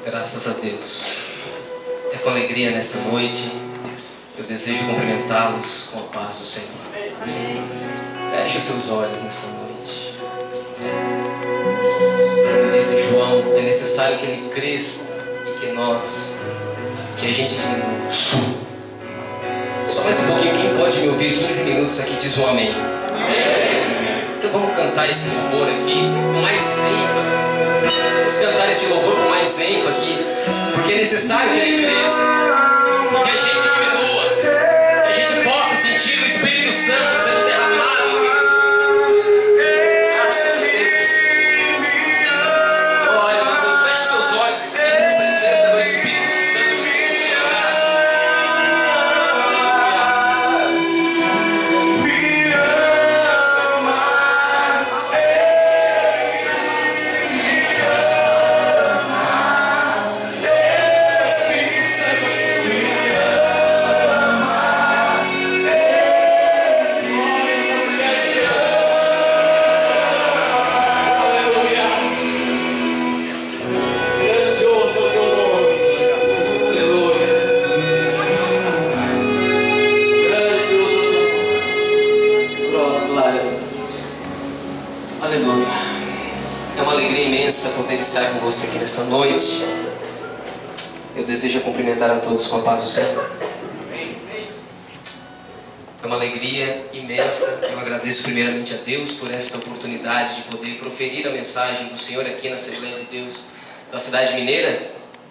Graças a Deus. É com alegria nessa noite que eu desejo cumprimentá-los com a paz do Senhor. Feche os seus olhos nessa noite. Como disse João, é necessário que ele cresça e que a gente diminua. Só mais um pouquinho, quem pode me ouvir 15 minutos aqui diz um amém. Então vamos cantar esse louvor aqui com mais ênfase. Vamos cantar esse louvor com mais ênfase aqui, porque é necessário que ele cresça e que a gente diminua, que a gente possa sentir o Espírito Santo sendo derramado. Glórias a Deus, feche seus olhos e sinta a presença do Espírito Santo. Poder estar com você aqui nessa noite. Eu desejo cumprimentar a todos com a paz do Senhor. É uma alegria imensa. Eu agradeço primeiramente a Deus por esta oportunidade de poder proferir a mensagem do Senhor aqui na Assembleia de Deus da cidade mineira.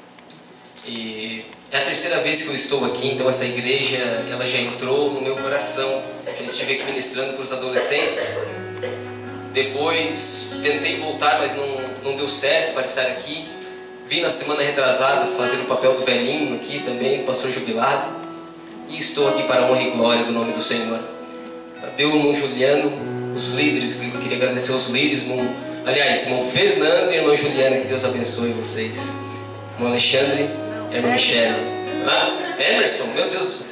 E é a terceira vez que eu estou aqui, então essa igreja ela já entrou no meu coração. Já estive aqui ministrando para os adolescentes. Depois tentei voltar, mas não deu certo para estar aqui. Vim na semana retrasada fazer o papel do velhinho aqui também, do pastor jubilado. E estou aqui para a honra e glória do nome do Senhor. Deu o irmão Juliano, os líderes, eu queria agradecer aos líderes. Irmão Fernando e irmã Juliana, que Deus abençoe vocês. Irmão Alexandre e irmã Michele. Emerson, meu Deus.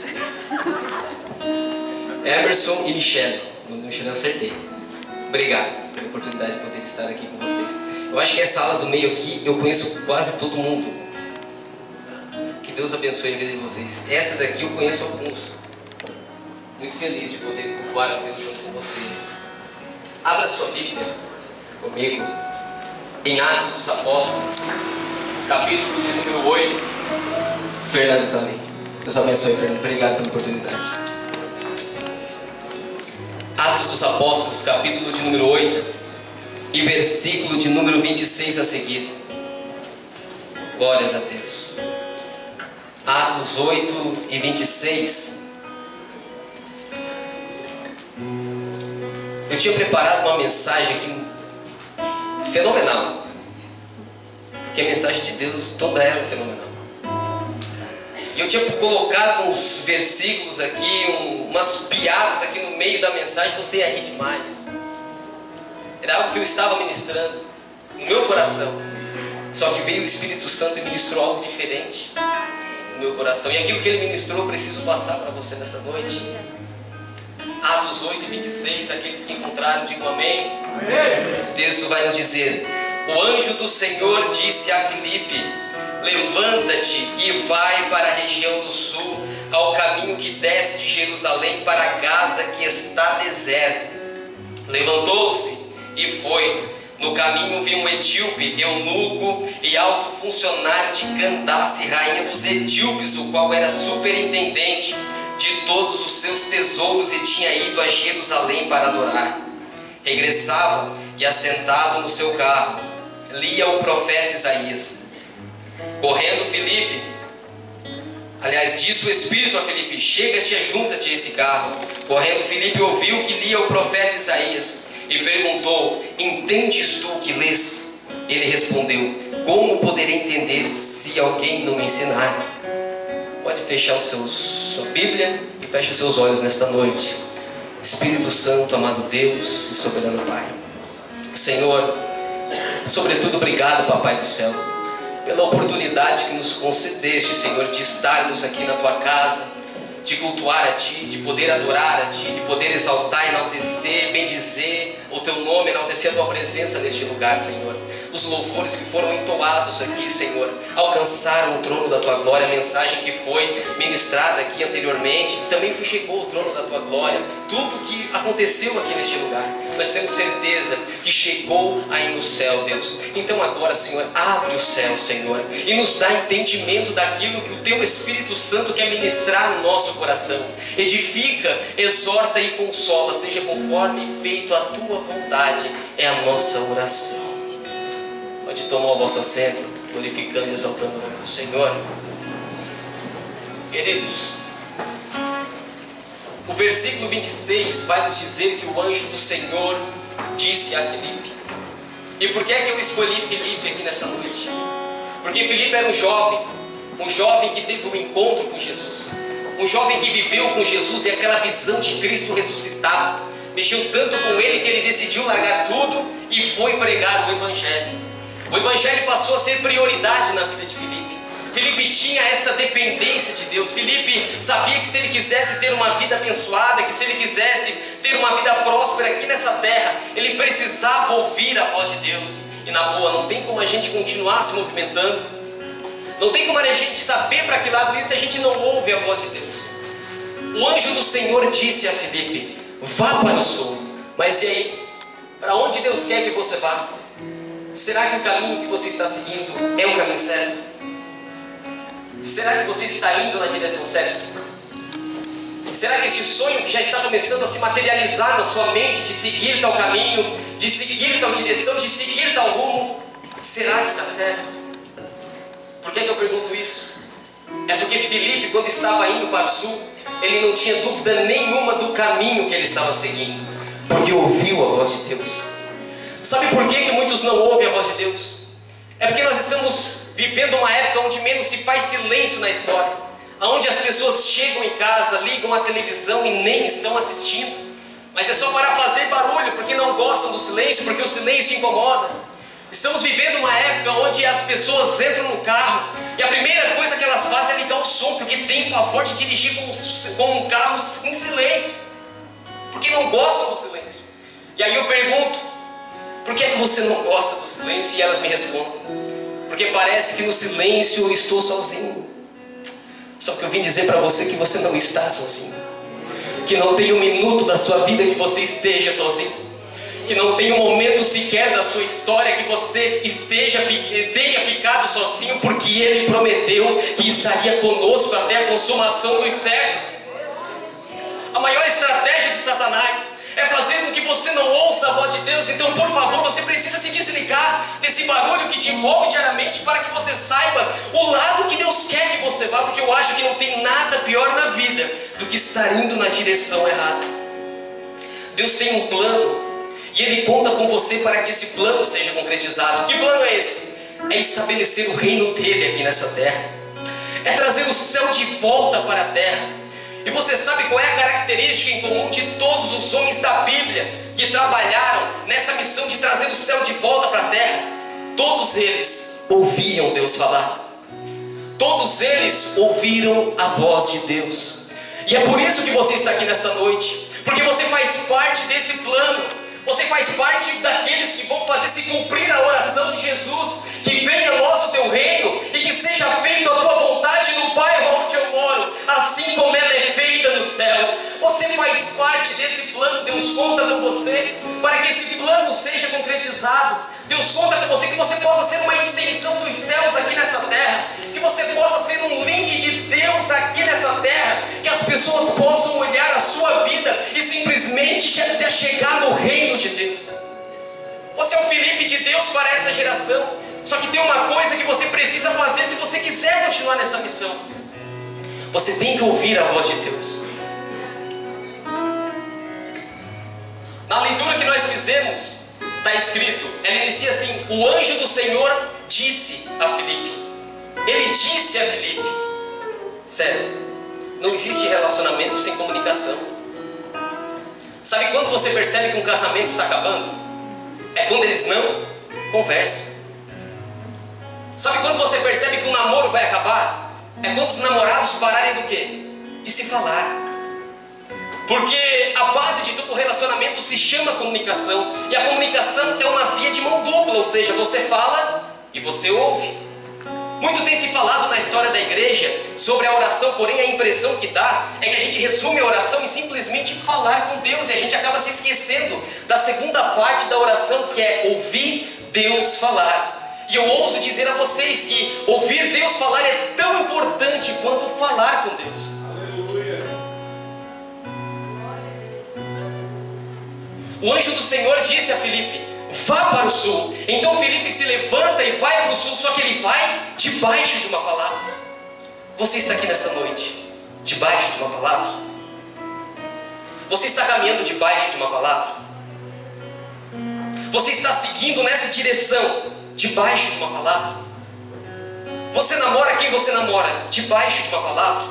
Emerson e Michele. O Michele eu acertei. Obrigado pela oportunidade de poder estar aqui com vocês. Eu acho que essa ala do meio aqui, eu conheço quase todo mundo. Que Deus abençoe a vida de vocês. Essa daqui eu conheço alguns. Muito feliz de poder cultuar a Deus junto com vocês. Abra sua Bíblia comigo em Atos dos Apóstolos, capítulo de número 8. Fernando também. Deus abençoe, Fernando. Obrigado pela oportunidade. Atos dos Apóstolos, capítulo de número 8 e versículo de número 26 a seguir. Glórias a Deus. Atos 8 e 26. Eu tinha preparado uma mensagem aqui fenomenal, porque a mensagem de Deus, toda ela é fenomenal. E eu tinha colocado uns versículos aqui, umas piadas aqui no meio da mensagem, você ia rir demais. Era algo que eu estava ministrando no meu coração. Só que veio o Espírito Santo e ministrou algo diferente no meu coração. E aquilo que ele ministrou eu preciso passar para você nessa noite. Atos 8 e 26, aqueles que encontraram, digam amém. Amém. O texto vai nos dizer: o anjo do Senhor disse a Filipe: levanta-te e vai para a região do sul, ao caminho que desce de Jerusalém para Gaza, que está deserto. Levantou-se e foi. No caminho viu um etíope, eunuco e alto funcionário de Candace, rainha dos etíopes, o qual era superintendente de todos os seus tesouros e tinha ido a Jerusalém para adorar. Regressava e, assentado no seu carro, lia o profeta Isaías. Correndo Filipe, disse o Espírito a Filipe: chega-te e junta-te a esse carro. Correndo Filipe ouviu que lia o profeta Isaías e perguntou: entendes tu o que lês? Ele respondeu: como poderei entender se alguém não me ensinar? Pode fechar sua Bíblia e feche os seus olhos nesta noite. Espírito Santo, amado Deus e soberano Pai, Senhor, sobretudo obrigado, Papai do céu, pela oportunidade que nos concedeste, Senhor, de estarmos aqui na Tua casa, de cultuar a Ti, de poder adorar a Ti, de poder exaltar, enaltecer, bendizer o Teu nome, enaltecer a Tua presença neste lugar, Senhor. os louvores que foram entoados aqui, Senhor, alcançaram o trono da Tua glória. A mensagem que foi ministrada aqui anteriormente também chegou ao trono da Tua glória. Tudo que aconteceu aqui neste lugar, nós temos certeza que chegou aí no céu, Deus. Então agora, Senhor, abre o céu, Senhor, e nos dá entendimento daquilo que o Teu Espírito Santo quer ministrar no nosso coração. Edifica, exorta e consola, seja conforme feito a Tua vontade, é a nossa oração. Pode tomar o vosso assento, glorificando e exaltando o nome do Senhor. Queridos, o versículo 26 vai nos dizer que o anjo do Senhor disse a Filipe. E por que é que eu escolhi Filipe aqui nessa noite? Porque Filipe era um jovem que teve um encontro com Jesus, um jovem que viveu com Jesus e aquela visão de Cristo ressuscitado mexeu tanto com ele que ele decidiu largar tudo e foi pregar o Evangelho. O Evangelho passou a ser prioridade na vida de Filipe. Filipe tinha essa dependência de Deus. Filipe sabia que se ele quisesse ter uma vida abençoada, que se ele quisesse ter uma vida próspera aqui nessa terra, ele precisava ouvir a voz de Deus. E na boa, não tem como a gente continuar se movimentando, não tem como a gente saber para que lado ir se a gente não ouve a voz de Deus. O anjo do Senhor disse a Filipe: vá para o sul. Mas e aí? Para onde Deus quer que você vá? Será que o caminho que você está seguindo é o caminho certo? Será que você está indo na direção certa? Será que esse sonho que já está começando a se materializar na sua mente, de seguir tal caminho, de seguir tal direção, de seguir tal rumo, será que está certo? Por que eu pergunto isso? É porque Filipe, quando estava indo para o sul, ele não tinha dúvida nenhuma do caminho que ele estava seguindo, porque ouviu a voz de Deus. Sabe por que muitos não ouvem a voz de Deus? É porque nós estamos vivendo uma época onde menos se faz silêncio na história, onde as pessoas chegam em casa, ligam a televisão e nem estão assistindo, mas é só para fazer barulho, porque não gostam do silêncio, porque o silêncio incomoda. Estamos vivendo uma época onde as pessoas entram no carro e a primeira coisa que elas fazem é ligar o som, porque tem pavor de dirigir com um carro em silêncio, porque não gostam do silêncio. E aí eu pergunto: por que você não gosta do silêncio? E elas me respondem: porque parece que no silêncio eu estou sozinho. Só que eu vim dizer para você que você não está sozinho, que não tem um minuto da sua vida que você esteja sozinho, que não tem um momento sequer da sua história que você tenha ficado sozinho, porque Ele prometeu que estaria conosco até a consumação dos séculos. A maior estratégia de Satanás é fazer com que você não ouça a voz de Deus. Então, por favor, você precisa se desligar desse barulho que te envolve diariamente, para que você saiba o lado que Deus quer que você vá, porque eu acho que não tem nada pior na vida do que estar indo na direção errada. Deus tem um plano e Ele conta com você para que esse plano seja concretizado. Que plano é esse? É estabelecer o reino dele aqui nessa terra, é trazer o céu de volta para a terra. E você sabe qual é a característica em comum de todos os homens da Bíblia que trabalharam nessa missão de trazer o céu de volta para a terra? Todos eles ouviam Deus falar. Todos eles ouviram a voz de Deus. E é por isso que você está aqui nessa noite, porque você faz parte desse plano. Você faz parte daqueles que vão fazer se cumprir a oração de Jesus: que venha a nós o teu reino e que seja feita a tua vontade no bairro onde eu moro, assim como ela é feita no céu. Você faz parte desse plano. Deus conta com você para que esse plano seja concretizado. Deus conta com você que você possa ser uma extensão dos céus aqui nessa terra, que você possa ser um link de Deus aqui nessa terra, que as pessoas possam olhar a sua vida e simplesmente se achegar no reino de Deus. Você é o Filipe de Deus para essa geração. Só que tem uma coisa que você precisa fazer se você quiser continuar nessa missão: você tem que ouvir a voz de Deus. Na leitura que nós fizemos, está escrito, ela inicia assim: o anjo do Senhor disse a Filipe. Ele disse a Filipe. Sério, não existe relacionamento sem comunicação. Sabe quando você percebe que um casamento está acabando? É quando eles não conversam. Sabe quando você percebe que um namoro vai acabar? É quando os namorados pararem do quê? De se falar. Porque a base de todo relacionamento se chama comunicação. E a comunicação é uma via de mão dupla, ou seja, você fala e você ouve. Muito tem se falado na história da igreja sobre a oração, porém a impressão que dá é que a gente resume a oração em simplesmente falar com Deus, e a gente acaba se esquecendo da segunda parte da oração, que é ouvir Deus falar. E eu ouso dizer a vocês que ouvir Deus falar é tão importante quanto falar com Deus. O anjo do Senhor disse a Filipe: vá para o sul. Então Filipe se levanta e vai para o sul, só que ele vai debaixo de uma palavra. Você está aqui nessa noite debaixo de uma palavra? Você está caminhando debaixo de uma palavra? Você está seguindo nessa direção debaixo de uma palavra? Você namora quem você namora debaixo de uma palavra?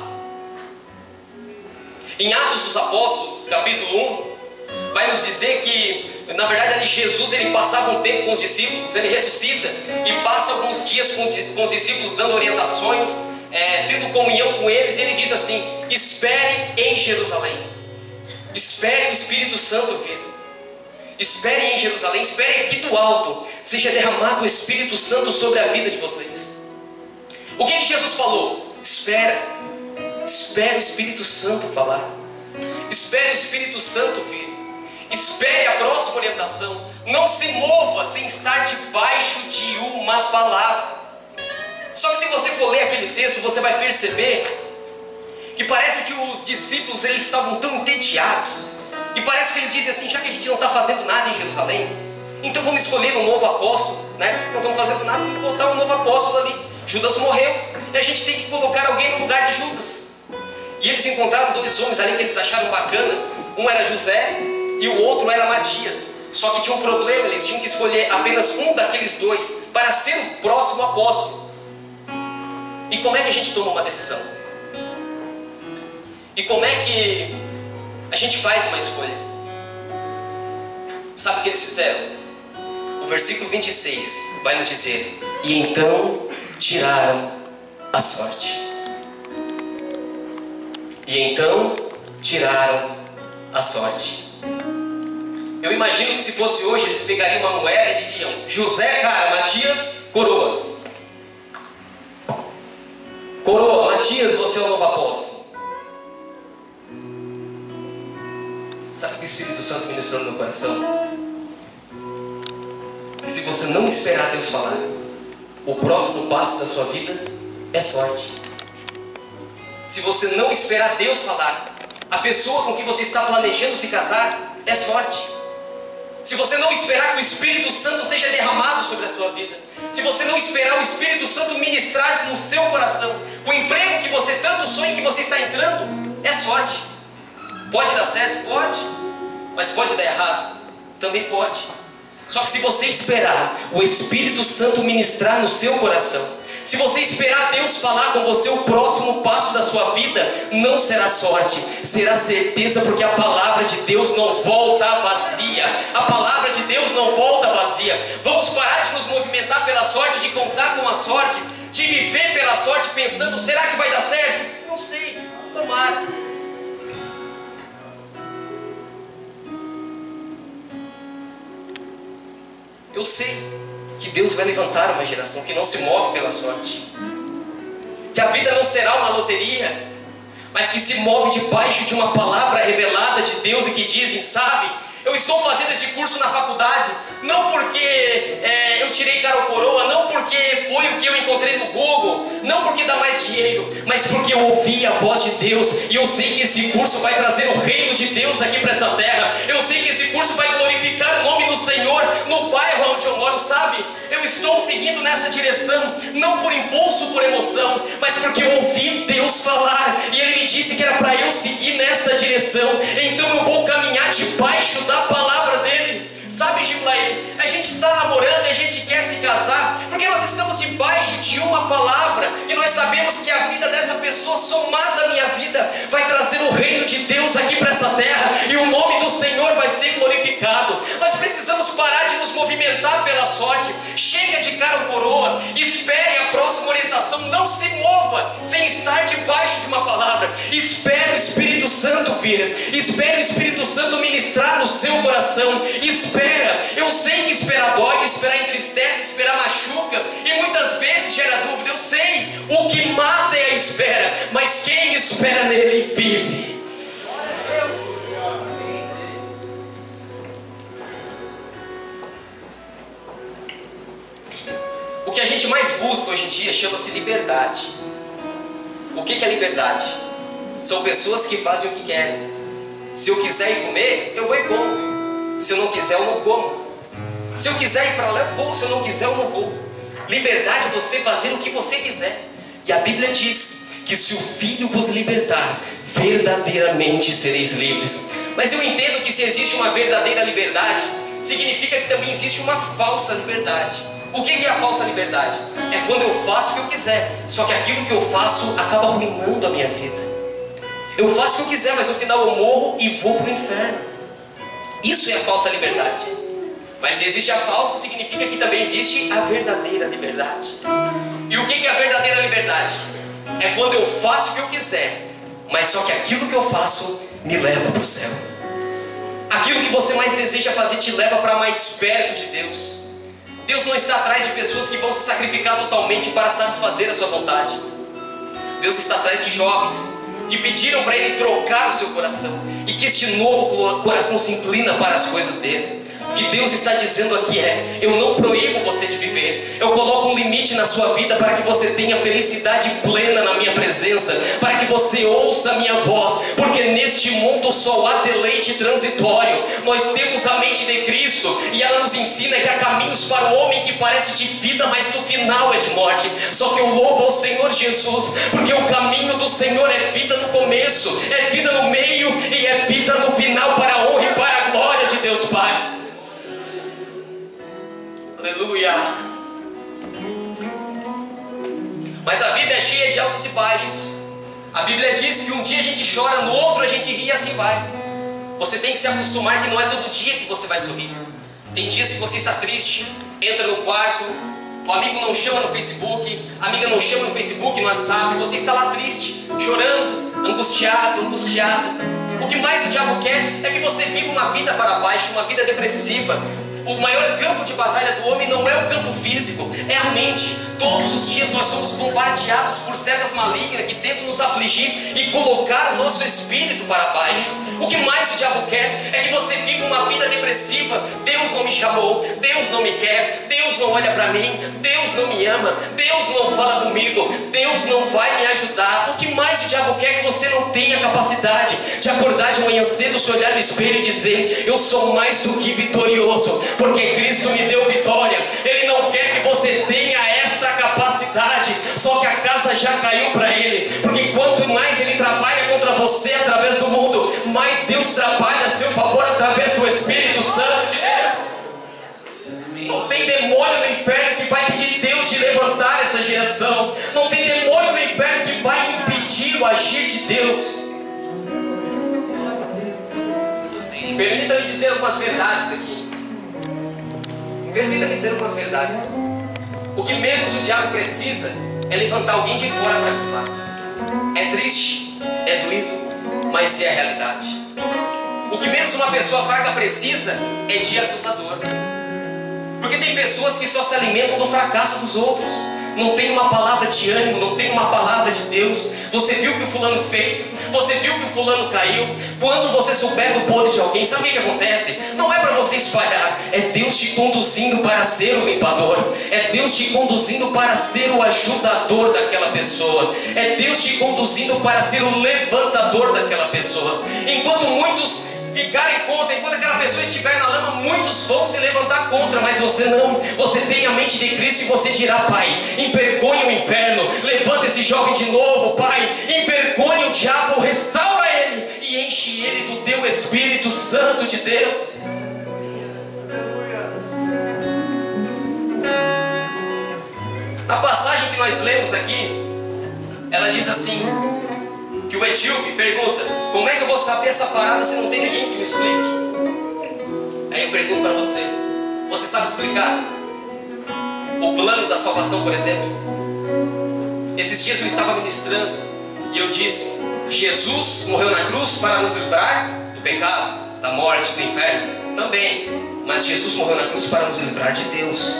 Em Atos dos Apóstolos, capítulo 1, vai nos dizer que, na verdade, ali Jesus ele passava um tempo com os discípulos, ele ressuscita e passa alguns dias com os discípulos dando orientações, tendo comunhão com eles, e ele diz assim: espere em Jerusalém, espere o Espírito Santo vir, espere em Jerusalém, espere aqui do alto, seja derramado o Espírito Santo sobre a vida de vocês. O que Jesus falou? Espere o Espírito Santo falar, espere o Espírito Santo vir. Espere a próxima orientação. Não se mova sem estar debaixo de uma palavra. Só que se você for ler aquele texto, você vai perceber que parece que os discípulos eles estavam tão entediados, e parece que eles dizem assim: já que a gente não está fazendo nada em Jerusalém, então vamos escolher um novo apóstolo, né? Não estamos fazendo nada, vamos botar um novo apóstolo ali. Judas morreu, e a gente tem que colocar alguém no lugar de Judas. E eles encontraram dois homens ali que eles acharam bacana. Um era José e o outro era Matias. Só que tinha um problema, eles tinham que escolher apenas um daqueles dois para ser o próximo apóstolo. E como é que a gente toma uma decisão? E como é que a gente faz uma escolha? Sabe o que eles fizeram? O versículo 26 vai nos dizer: e então tiraram a sorte. E então tiraram a sorte. Eu imagino que se fosse hoje, eles pegariam uma moeda e diriam: José, cara, Matias, coroa. Coroa, Matias, você é o novo apóstolo. Sabe o que o Espírito Santo ministrou no meu coração? Que se você não esperar Deus falar, o próximo passo da sua vida é sorte. Se você não esperar Deus falar, a pessoa com quem você está planejando se casar é sorte. Se você não esperar que o Espírito Santo seja derramado sobre a sua vida, se você não esperar o Espírito Santo ministrar no seu coração, o emprego que você tanto sonha que você está entrando, é sorte. Pode dar certo? Pode. Mas pode dar errado? Também pode. Só que se você esperar o Espírito Santo ministrar no seu coração, se você esperar Deus falar com você o próximo passo da sua vida, não será sorte, será certeza, porque a palavra de Deus não volta vazia. A palavra de Deus não volta vazia. Vamos parar de nos movimentar pela sorte, de contar com a sorte, de viver pela sorte pensando: será que vai dar certo? Não sei, tomara. Eu sei que Deus vai levantar uma geração que não se move pela sorte, que a vida não será uma loteria, mas que se move debaixo de uma palavra revelada de Deus e que dizem: sabe, eu estou fazendo esse curso na faculdade, não porque eu tirei cara ou coroa, não porque foi o que eu encontrei no Google, não porque dá mais dinheiro, mas porque eu ouvi a voz de Deus, e eu sei que esse curso vai trazer o reino de Deus aqui para essa terra. Eu sei que esse curso vai glorificar o nome do Senhor no bairro onde eu moro, sabe? Eu estou seguindo nessa direção, não por impulso, por emoção, mas porque eu ouvi Deus falar, e Ele me disse que era para eu seguir nessa direção. Então eu vou caminhar debaixo da palavra dEle. Sabe, Giblaí, a gente está namorando e a gente quer se casar porque nós estamos debaixo de uma palavra, e nós sabemos que a vida dessa pessoa, somada à minha vida, vai trazer o reino de Deus aqui para essa terra, e o nome do Senhor vai ser glorificado. Nós precisamos parar de nos movimentar pela sorte. Chega de cara ou coroa, espere a próxima orientação. Não se mova sem estar debaixo de uma palavra. Espere o Espírito Santo sexta-feira. Espera o Espírito Santo ministrar no seu coração. Espera. Eu sei que esperar dói, esperar entristece, esperar machuca, e muitas vezes gera dúvida. Eu sei. O que mata é a espera, mas quem espera nele vive. O que a gente mais busca hoje em dia chama-se liberdade. O que é liberdade? São pessoas que fazem o que querem. Se eu quiser ir comer, eu vou e como. Se eu não quiser, eu não como. Se eu quiser ir para lá, eu vou. Se eu não quiser, eu não vou. Liberdade é você fazer o que você quiser. E a Bíblia diz que se o Filho vos libertar, verdadeiramente sereis livres. Mas eu entendo que se existe uma verdadeira liberdade, significa que também existe uma falsa liberdade. O que é a falsa liberdade? É quando eu faço o que eu quiser, só que aquilo que eu faço acaba arruinando a minha vida. Eu faço o que eu quiser, mas no final eu morro e vou para o inferno. Isso é a falsa liberdade. Mas se existe a falsa, significa que também existe a verdadeira liberdade. E o que é a verdadeira liberdade? É quando eu faço o que eu quiser, mas só que aquilo que eu faço me leva para o céu. Aquilo que você mais deseja fazer te leva para mais perto de Deus. Deus não está atrás de pessoas que vão se sacrificar totalmente para satisfazer a sua vontade. Deus está atrás de jovens que pediram para Ele trocar o seu coração, e que este novo coração se inclina para as coisas dele. O que Deus está dizendo aqui é: eu não proíbo você de viver, eu coloco um limite na sua vida para que você tenha felicidade plena na minha presença, para que você ouça a minha voz, porque neste mundo só há deleite transitório. Nós temos a mente de Cristo, e ela nos ensina que há caminhos para o homem que parece de vida, mas no final é de morte. Só que eu louvo ao Senhor Jesus, porque o caminho do Senhor é vida no começo, é vida no meio e é vida no final, para a honra e para a glória de Deus Pai. Aleluia. Mas a vida é cheia de altos e baixos. A Bíblia diz que um dia a gente chora, no outro a gente ri, e assim vai. Você tem que se acostumar que não é todo dia que você vai sorrir. Tem dias que você está triste, entra no quarto, o amigo não chama no Facebook, a amiga não chama no Facebook, no WhatsApp, você está lá triste, chorando, angustiado. O que mais o diabo quer é que você viva uma vida para baixo, uma vida depressiva. O maior campo de batalha do homem não é o campo físico, é a mente. Todos os dias nós somos bombardeados por setas malignas que tentam nos afligir e colocar o nosso espírito para baixo. O que mais o diabo quer é que você viva uma vida depressiva. Deus não me chamou, Deus não me quer, Deus não olha para mim, Deus não me ama, Deus não fala comigo, Deus não vai me ajudar. O que mais o diabo quer é que você não tenha capacidade de acordar de manhã cedo, se olhar no espelho e dizer: eu sou mais do que vitorioso, porque Cristo me deu vitória. Ele não quer que você tenha esta capacidade, só que a casa já caiu para ele, porque quanto mais ele trabalha contra você através do mundo, mais Deus trabalha a seu favor através do Espírito Santo de Deus. Não tem demônio no inferno que vai impedir Deus de levantar essa geração. Não tem demônio no inferno que vai impedir o agir de Deus. Permita-me dizer algumas verdades aqui. Permita-me dizer algumas verdades. O que menos o diabo precisa é levantar alguém de fora para acusar. É triste, é doído, mas é a realidade. O que menos uma pessoa fraca precisa é de acusador. Porque tem pessoas que só se alimentam do fracasso dos outros. Não tem uma palavra de ânimo, não tem uma palavra de Deus. Você viu o que o fulano fez, você viu que o fulano caiu. Quando você souber do podre de alguém, sabe o que acontece? Não é para você espalhar, é Deus te conduzindo para ser o limpador, é Deus te conduzindo para ser o ajudador daquela pessoa, é Deus te conduzindo para ser o levantador daquela pessoa. Enquanto muitos ficarem contra, enquanto aquela pessoa estiver na lama, muitos vão se levantar contra, mas você não. Você tem a mente de Cristo e você dirá: Pai, envergonha o inferno, levanta esse jovem de novo, Pai, envergonha o diabo, restaura ele e enche ele do teu Espírito Santo de Deus. Na passagem que nós lemos aqui, ela diz assim, que o etíope pergunta: como é que eu vou saber essa parada se não tem ninguém que me explique? Aí eu pergunto para você: você sabe explicar o plano da salvação, por exemplo? Esses dias eu estava ministrando e eu disse: Jesus morreu na cruz para nos livrar do pecado, da morte, do inferno? Também. Mas Jesus morreu na cruz para nos livrar de Deus.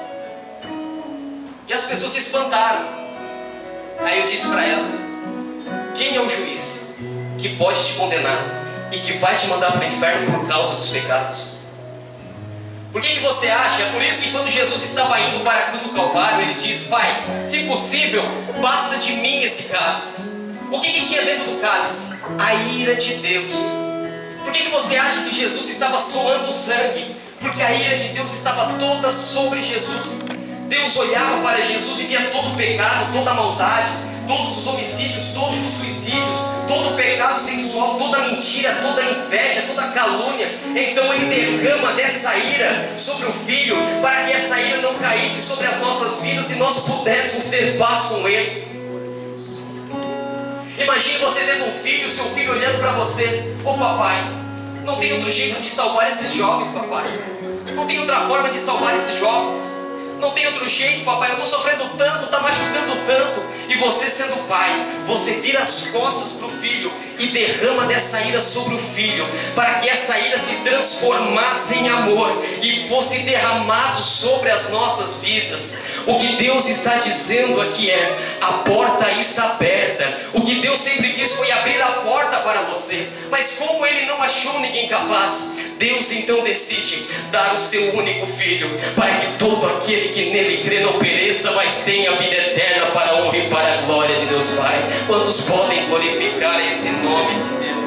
E as pessoas se espantaram. Aí eu disse para elas: quem é o juiz que pode te condenar e que vai te mandar para o inferno por causa dos pecados? Por que você acha? É por isso que quando Jesus estava indo para a cruz do Calvário, ele disse: Pai, se possível, passa de mim esse cálice. O que tinha dentro do cálice? A ira de Deus. Por que você acha que Jesus estava suando sangue? Porque a ira de Deus estava toda sobre Jesus. Deus olhava para Jesus e via todo o pecado, toda a maldade, todos os homicídios, todos os suicídios, todo o pecado sensual, toda a mentira, toda a inveja, toda a calúnia. Então ele derrama dessa ira sobre o Filho, para que essa ira não caísse sobre as nossas vidas e nós pudéssemos ter paz com Ele. Imagine você tendo um filho, seu filho olhando para você: ô papai, não tem outro jeito de salvar esses jovens, papai. Não tem outra forma de salvar esses jovens. Não tem outro jeito, papai, eu estou sofrendo tanto, está machucando tanto. E você sendo pai, você vira as costas para o filho e derrama dessa ira sobre o filho, para que essa ira se transformasse em amor e fosse derramado sobre as nossas vidas. O que Deus está dizendo aqui é: a porta está aberta. O que Deus sempre quis foi abrir a porta para você, mas como Ele não achou ninguém capaz, Deus então decide dar o seu único filho, para que todo aquele que nele crê não pereça, mas tenha a vida eterna, para a honra e para a glória de Deus Pai. Quantos podem glorificar esse nome de Deus?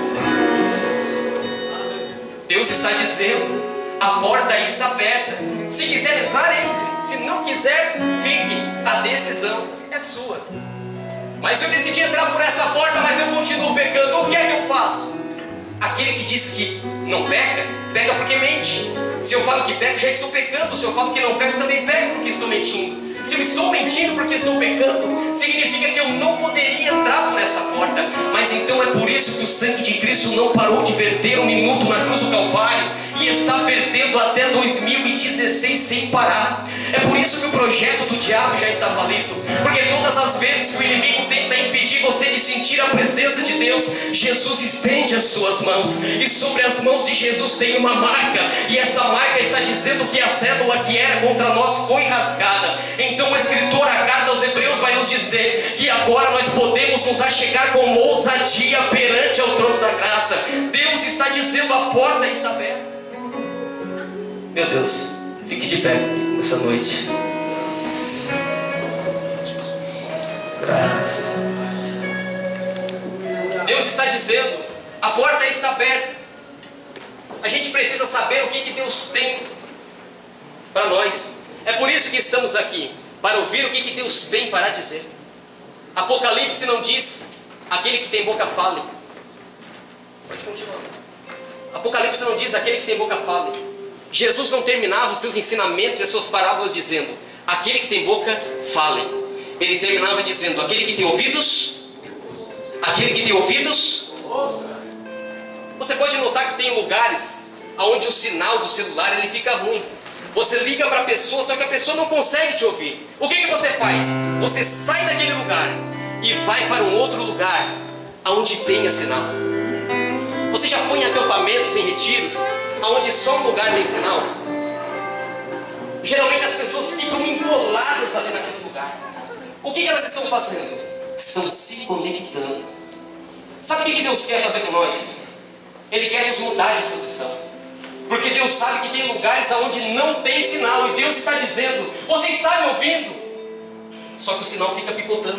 Deus está dizendo: a porta está aberta. Se quiser entrar, entre. Se não quiser, fique. A decisão é sua. Mas se eu decidir entrar por essa porta, mas eu continuo pecando, o que é que eu faço? Aquele que diz que não peca, peca porque mente. Se eu falo que peco, já estou pecando. Se eu falo que não peco, também peco porque estou mentindo. Se eu estou mentindo porque estou pecando, significa que eu não poderia entrar por essa porta. Mas então é por isso que o sangue de Cristo não parou de verter um minuto na cruz do Calvário, e está vertendo até 2016 sem parar. É por isso que o projeto do diabo já está falido, porque todas as vezes que o inimigo tenta impedir você de sentir a presença de Deus, Jesus estende as suas mãos, e sobre as mãos de Jesus tem uma marca, e essa marca está dizendo que a cédula que era contra nós foi rasgada. Então o escritor, a carta aos Hebreus, vai nos dizer que agora nós podemos nos achegar com ousadia perante ao trono da graça. Deus está dizendo: a porta está aberta. Meu Deus, fique de pé essa noite. Graças a Deus. Deus está dizendo: a porta está aberta. A gente precisa saber o que Deus tem para nós. É por isso que estamos aqui, para ouvir o que Deus tem para dizer. Apocalipse não diz: aquele que tem boca fale. Pode continuar. Apocalipse não diz: aquele que tem boca fale. Jesus não terminava os seus ensinamentos e as suas parábolas dizendo: aquele que tem boca fale. Ele terminava dizendo: aquele que tem ouvidos, aquele que tem ouvidos. Você pode notar que tem lugares onde o sinal do celular ele fica ruim. Você liga para a pessoa, só que a pessoa não consegue te ouvir. O que você faz? Você sai daquele lugar e vai para um outro lugar onde tenha sinal. Você já foi em acampamentos, em retiros, onde só um lugar tem sinal? Geralmente as pessoas ficam emboladas ali naquele lugar. O que elas estão fazendo? Estão se conectando. Sabe o que Deus quer fazer com nós? Ele quer nos mudar de posição. Porque Deus sabe que tem lugares onde não tem sinal. E Deus está dizendo: você está me ouvindo? Só que o sinal fica picotando.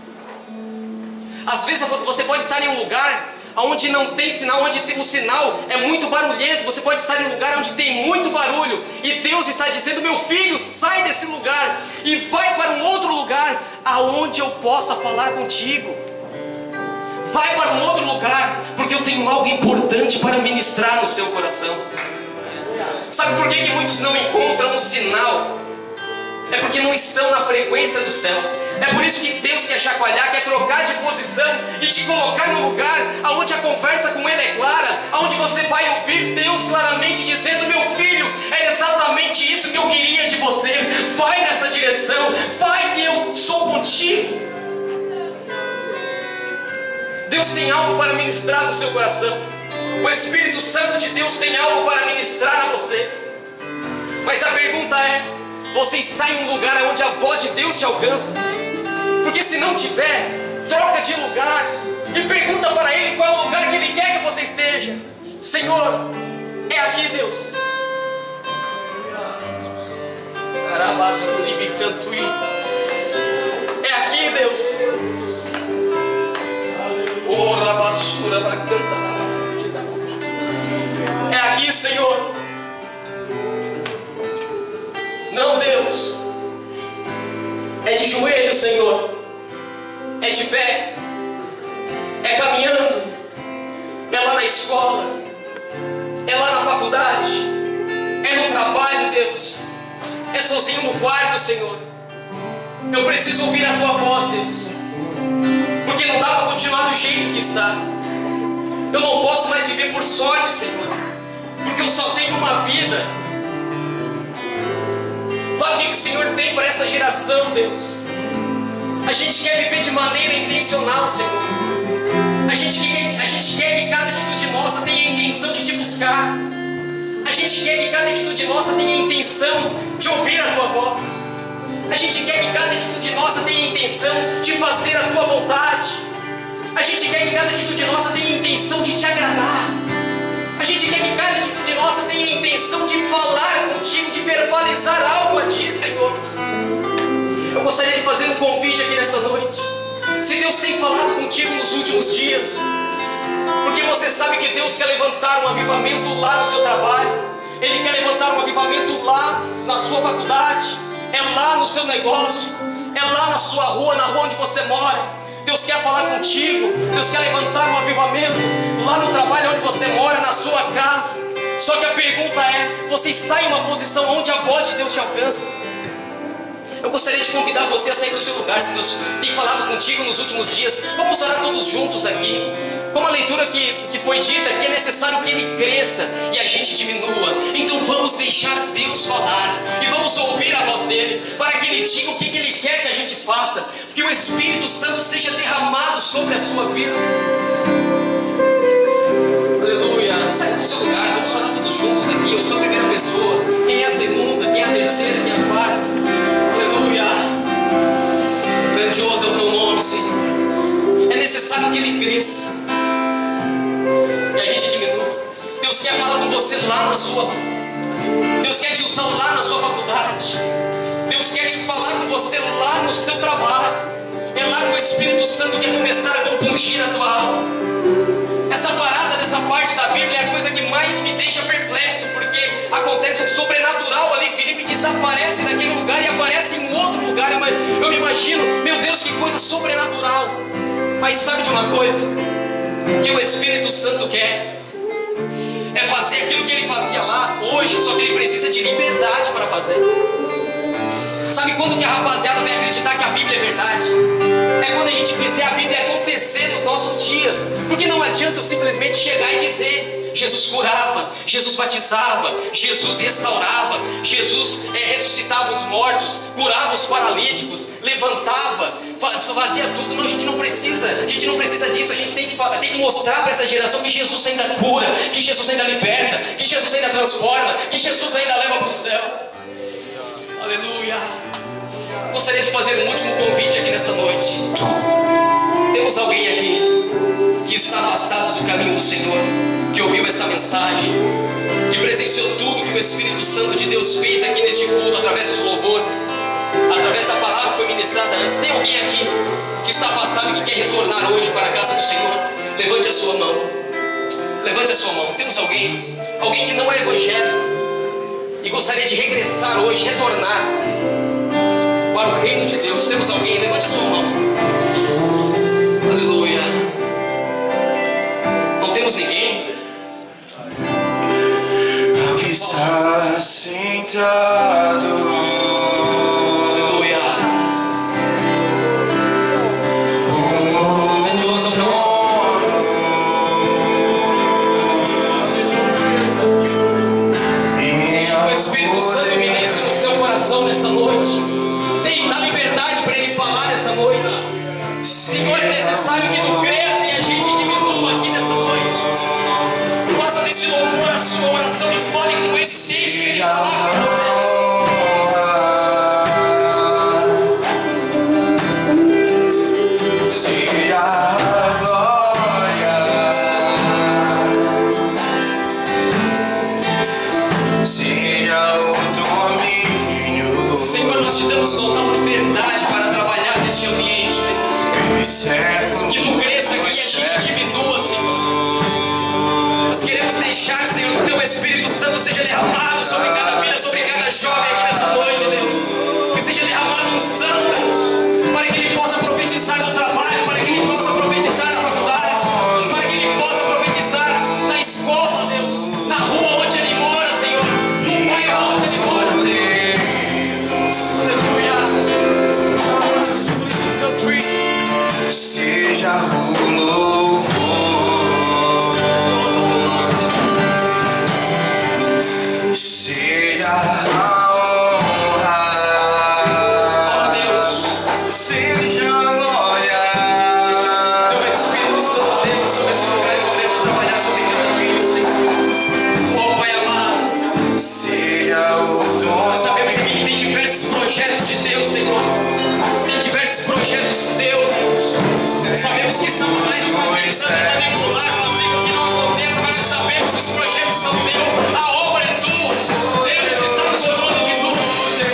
Às vezes você pode estar em um lugar onde não tem sinal, onde o sinal é muito barulhento. Você pode estar em um lugar onde tem muito barulho, e Deus está dizendo: meu filho, sai desse lugar e vai para um outro lugar aonde eu possa falar contigo. Vai para um outro lugar, porque eu tenho algo importante para ministrar no seu coração. Sabe por que muitos não encontram um sinal? É porque não estão na frequência do céu. É por isso que Deus quer chacoalhar, quer trocar de posição e te colocar no lugar onde a conversa com Ele é clara, onde você vai ouvir Deus claramente dizendo: meu filho, é exatamente isso que eu queria de você. Vai nessa direção, vai que eu sou contigo. Deus tem algo para ministrar no seu coração. O Espírito Santo de Deus tem algo para ministrar a você. Mas a pergunta é: você está em um lugar onde a voz de Deus te alcança? Porque se não tiver, troca de lugar e pergunta para Ele qual é o lugar que Ele quer que você esteja. Senhor, é aqui, Deus. É aqui, Deus. É aqui, Senhor. Não, Deus. É de joelho, Senhor. É de pé. É caminhando. É lá na escola. É lá na faculdade. É no trabalho, Deus. É sozinho no quarto, Senhor. Eu preciso ouvir a Tua voz, Deus. Porque não dá para continuar do jeito que está. Eu não posso mais viver por sorte, Senhor. Porque eu só tenho uma vida. Fala o que o Senhor tem para essa geração, Deus. A gente quer viver de maneira intencional, Senhor. A gente quer que cada atitude nossa tenha a intenção de te buscar. A gente quer que cada atitude nossa tenha a intenção de ouvir a Tua voz. A gente quer que cada atitude nossa tenha a intenção de fazer a Tua vontade. A gente quer que cada atitude nossa tenha a intenção de te agradar. A gente quer que cada atitude nossa tenha a intenção de falar contigo, de verbalizar algo a Ti, Senhor. Eu gostaria de fazer um convite aqui nessa noite. Se Deus tem falado contigo nos últimos dias, porque você sabe que Deus quer levantar um avivamento lá no seu trabalho, Ele quer levantar um avivamento lá na sua faculdade, é lá no seu negócio, é lá na sua rua, na rua onde você mora. Deus quer falar contigo, Deus quer levantar um avivamento lá no trabalho onde você mora, na sua casa. Só que a pergunta é: você está em uma posição onde a voz de Deus te alcança? Eu gostaria de convidar você a sair do seu lugar. Se Deus tem falado contigo nos últimos dias, vamos orar todos juntos aqui. Como a leitura que foi dita, que é necessário que Ele cresça e a gente diminua. Então vamos deixar Deus falar e vamos ouvir a voz dEle, para que Ele diga o que Ele quer que a gente faça, que o Espírito Santo seja derramado sobre a sua vida. Aleluia. Sai do seu lugar, vamos orar todos juntos aqui. Eu sou a primeira pessoa, quem é a segunda, quem é a terceira, quem é a quarta. Aleluia. Grandioso é o Teu nome, Senhor. É necessário que Ele cresça e a gente diminua. Deus quer falar com você lá na sua rua. Deus quer te usar lá na sua faculdade. Deus quer te falar com você lá no seu trabalho. É lá que o Espírito Santo quer começar a compungir a tua alma. Essa parada dessa parte da Bíblia é a coisa que mais me deixa perplexo, porque acontece um sobrenatural ali. Filipe desaparece naquele lugar e aparece em outro lugar. Eu me imagino, meu Deus, que coisa sobrenatural. Mas sabe de uma coisa? Que o Espírito Santo quer é fazer aquilo que Ele fazia lá hoje, só que Ele precisa de liberdade para fazer. Sabe quando que a rapaziada vai acreditar que a Bíblia é verdade? É quando a gente fizer a Bíblia acontecer nos nossos dias. Porque não adianta eu simplesmente chegar e dizer: Jesus curava, Jesus batizava, Jesus restaurava, Jesus ressuscitava os mortos, curava os paralíticos, levantava, fazia tudo. Não, a gente não precisa disso. A gente tem que mostrar para essa geração que Jesus ainda cura, que Jesus ainda liberta, que Jesus ainda transforma, que Jesus ainda leva para o céu. Aleluia. Gostaria de fazer um último convite aqui nessa noite. Temos alguém aqui que está afastado do caminho do Senhor, que ouviu essa mensagem, que presenciou tudo que o Espírito Santo de Deus fez aqui neste culto, através dos louvores, através da palavra que foi ministrada antes. Tem alguém aqui que está afastado e que quer retornar hoje para a casa do Senhor? Levante a sua mão. Levante a sua mão. Temos alguém que não é evangélico e gostaria de regressar hoje, retornar para o reino de Deus. Temos alguém? Levante a sua mão. Aleluia. Não temos ninguém? Aqui está sentado. Senhor, é necessário que Tu cresça e a gente séculos. Que tu cresça aqui e a gente diminua, Senhor. Nós queremos deixar, Senhor, que o Teu Espírito Santo seja derramado sobre cada vida, sobre cada jovem aqui nessa noite, Deus. Que seja derramado unção, Deus, para que ele possa profetizar no trabalho, para que ele possa profetizar na faculdade, para que ele possa profetizar na escola, Deus, na rua onde ele mora, Senhor, no bairro onde ele mora, Senhor. Aleluia. Seja o louvor, seja a honra, Ó Deus, seja a glória. Teu Espírito Santo desce sobre esse lugar e começa a trabalhar sobre cada filho, Senhor. Oh, Pai amado, Seja o nós dom, sabemos que tem diversos projetos de Deus, Senhor. Tem diversos projetos teus, Deus. Sabemos que estamos mais de uma vez manipular, fazer com que não aconteça, mas nós sabemos que os projetos são teus, a obra é tua. Deus está no comando de tudo.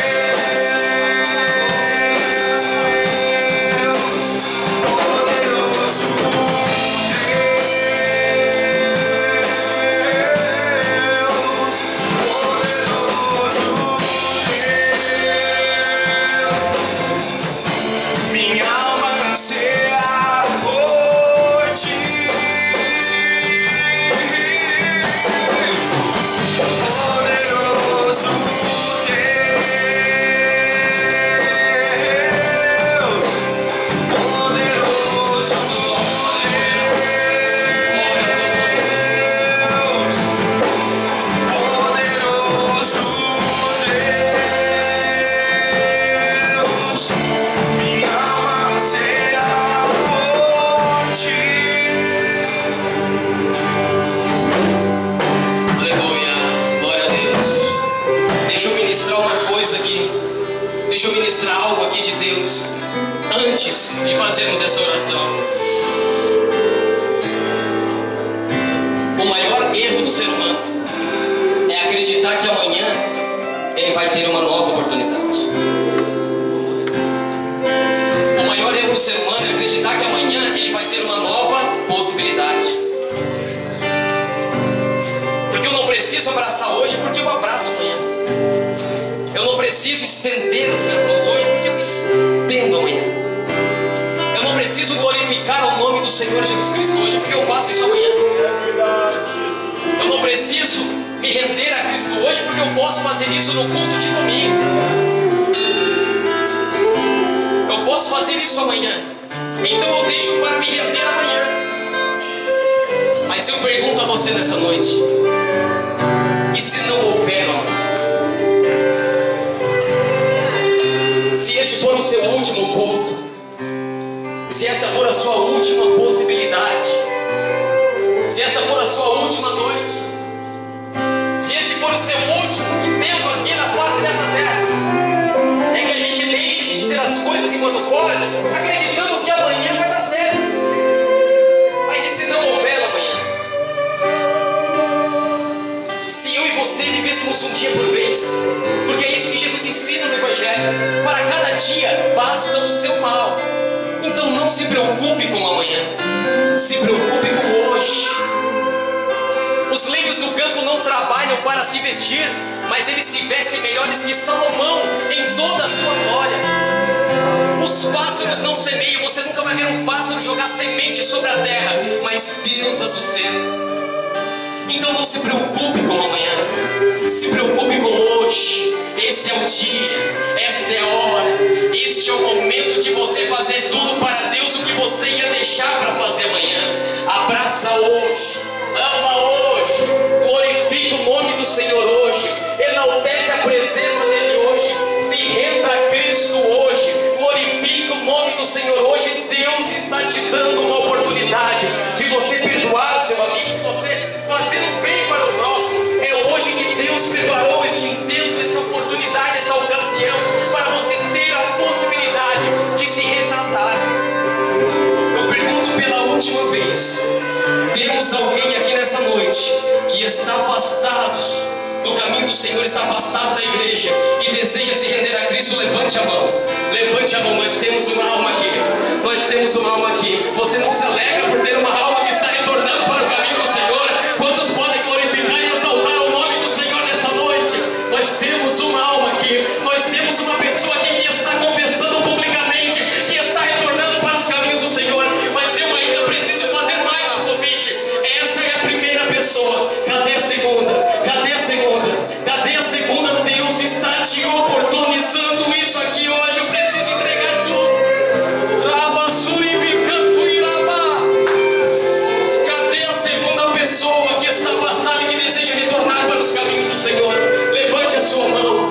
minha alma anseia por ti. Poderoso Deus, poderoso Deus, minha alma anseia por ti. Aleluia, glória a Deus. Deixa eu ministrar uma coisa aqui. Deixa eu ministrar algo aqui de Deus antes de fazermos essa oração. O maior erro do ser humano é acreditar que amanhã ele vai ter uma nova oportunidade. O maior erro do ser humano é acreditar que amanhã ele vai ter uma nova possibilidade. Porque eu não preciso abraçar hoje, porque eu abraço amanhã. Eu não preciso estender as minhas mãos hoje, porque eu estendo amanhã. Eu não preciso glorificar o nome do Senhor Jesus Cristo hoje, porque eu faço isso amanhã. Eu não preciso me render a Cristo hoje, porque eu posso fazer isso no culto de domingo. Eu posso fazer isso amanhã. Então eu deixo para me render amanhã. Mas eu pergunto a você nessa noite: e se não houver amanhã? Se este for o seu último culto, se essa for a sua última possibilidade, se essa for a sua última noite, se este for o seu último tempo aqui na face dessa terra, é que a gente deixe de dizer as coisas enquanto pode, acreditando que amanhã vai dar certo. Mas e se não houver amanhã? Se eu e você vivêssemos um dia por vez, porque é isso que Jesus ensina no Evangelho: para cada dia basta o seu mal. Então não se preocupe com amanhã, se preocupe com hoje. Os lírios do campo não trabalham para se vestir, mas eles se vestem melhores que Salomão em toda a sua glória. Os pássaros não semeiam, você nunca vai ver um pássaro jogar semente sobre a terra, mas Deus a sustenta. Então não se preocupe com amanhã, se preocupe com hoje. Esse é o dia, esta é a hora, este é o momento de você fazer tudo para Deus o que você ia deixar para fazer amanhã. Abraça hoje, ama hoje, glorifica o nome do Senhor hoje, enaltece a presença dele hoje, se renda a Cristo hoje, glorifica o nome do Senhor hoje. Deus está te dando uma oportunidade de você perdoar o seu amigo, de você fazer o bem para o próximo. É hoje que Deus preparou este tempo, esta oportunidade, esta ocasião, para você ter a possibilidade de se retratar. Eu pergunto pela última vez: temos alguém aqui nessa noite que está afastado do caminho do Senhor, está afastado da igreja e deseja se render a Cristo? Levante a mão, nós temos uma alma aqui, nós temos temos uma alma aqui. Você não se alegra por ter uma alma que está retornando para o caminho do Senhor? Quantos podem glorificar e exaltar o nome do Senhor nessa noite? Nós temos uma alma aqui. Nós temos uma pessoa aqui que está confessando publicamente que está retornando para os caminhos do Senhor. Mas eu ainda preciso fazer mais um convite. Essa é a primeira pessoa. Cadê a segunda? Cadê a segunda? Cadê a segunda? Deus está te oportunizando isso aqui hoje. Eu preciso entregar tudo. Cadê a segunda pessoa que está afastada e que deseja retornar para os caminhos do Senhor? Levante a sua mão.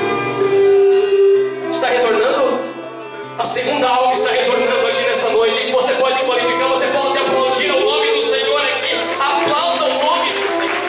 Está retornando? A segunda alma está retornando aqui nessa noite. Você pode glorificar, você pode aplaudir o nome do Senhor aqui. Aplauda o nome do Senhor.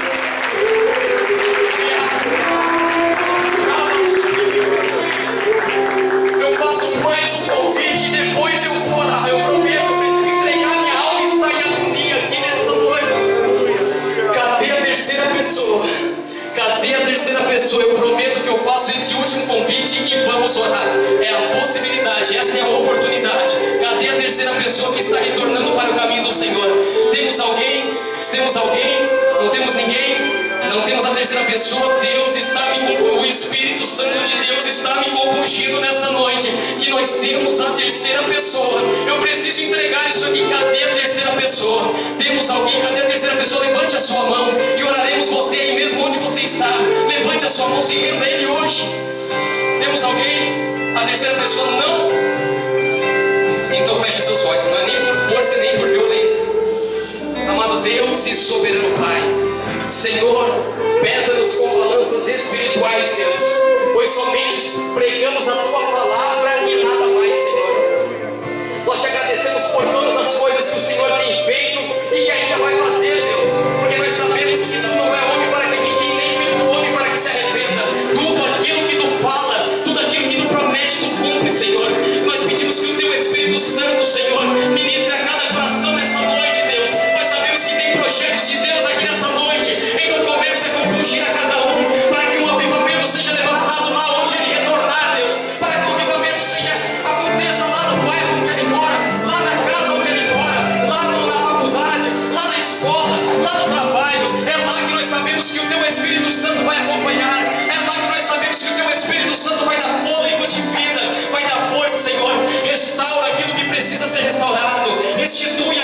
Eu faço mais um convite, depois eu vou orar. Eu prometo, eu preciso entregar minha alma e sair a agonia aqui nessa noite. Cadê a terceira pessoa? Cadê a terceira pessoa? Eu prometo que eu faço esse último convite e vamos orar. É a possibilidade, essa é a oportunidade. Cadê a terceira pessoa que está retornando para o caminho do Senhor? Temos alguém? Temos alguém? Não temos ninguém? Não temos a terceira pessoa. Deus está me compungindo, o Espírito Santo de Deus está me compungindo nessa noite, que nós temos a terceira pessoa. Eu preciso entregar isso aqui. Cadê a terceira pessoa? Temos alguém? Cadê a terceira pessoa? Levante a sua mão e oraremos você aí mesmo onde você está. Levante a sua mão, se renda a Ele hoje. Temos alguém? A terceira pessoa não? Então feche seus olhos. Não é nem por força nem por violência. Amado Deus e soberano Pai, Senhor, pesa-nos com balanças espirituais, Deus, pois somente pregamos a Tua palavra e nada mais, Senhor. Nós te agradecemos por todas as coisas que o Senhor tem feito e que ainda vai fazer, Deus, porque nós sabemos que Tu não é homem para que minta, nem filho do homem para que se arrependa. Tudo aquilo que Tu fala, tudo aquilo que Tu promete, Tu cumpre, Senhor. Nós pedimos que o Teu Espírito Santo, Senhor, ministre a cada coração nessa noite, Deus. Nós sabemos que tem projetos de Deus aqui nessa noite. Então comece a compungir a cada um, para que o avivamento seja levantado lá onde ele retornar, Deus. Para que o avivamento aconteça lá no bairro onde ele mora, lá na casa onde ele mora, lá na faculdade, lá na escola, lá no trabalho. É lá que nós sabemos que o Teu Espírito Santo vai acompanhar. É lá que nós sabemos que o Teu Espírito Santo vai dar fôlego de vida, vai dar força, Senhor. Restaura aquilo que precisa ser restaurado. Restitui